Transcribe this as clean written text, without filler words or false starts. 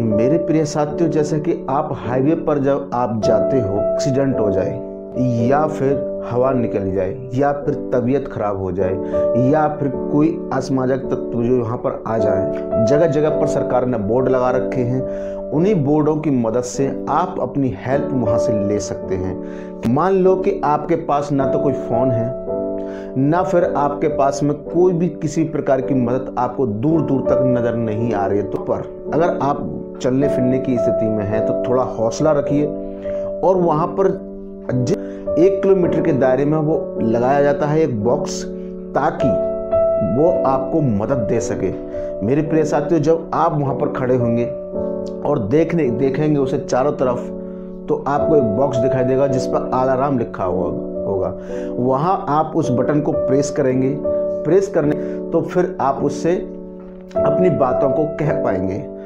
मेरे प्रिय साथियों, जैसे कि आप हाईवे पर जब आप जाते हो, एक्सीडेंट हो जाए या फिर हवा निकल जाए या फिर तबीयत खराब हो जाए या फिर कोई असामाजिक तत्व जो यहाँ पर आ जाए, जगह जगह पर सरकार ने बोर्ड लगा रखे हैं। उन्हीं बोर्डों की मदद से आप अपनी हेल्प वहाँ से ले सकते हैं। मान लो कि आपके पास ना तो कोई फ़ोन है, ना फिर आपके पास में कोई भी किसी प्रकार की मदद आपको दूर दूर तक नज़र नहीं आ रही है, तो पर अगर आप चलने फिरने की स्थिति में हैं तो थोड़ा हौसला रखिए और वहाँ पर 1 किलोमीटर के दायरे में वो लगाया जाता है एक बॉक्स, ताकि वो आपको मदद दे सके। मेरे प्रिय साथियों, जब आप वहाँ पर खड़े होंगे और देखेंगे उसे चारों तरफ, तो आपको एक बॉक्स दिखाई देगा जिस पर अलार्म लिखा होगा। वहाँ आप उस बटन को प्रेस करेंगे, प्रेस करने तो फिर आप उससे अपनी बातों को कह पाएंगे।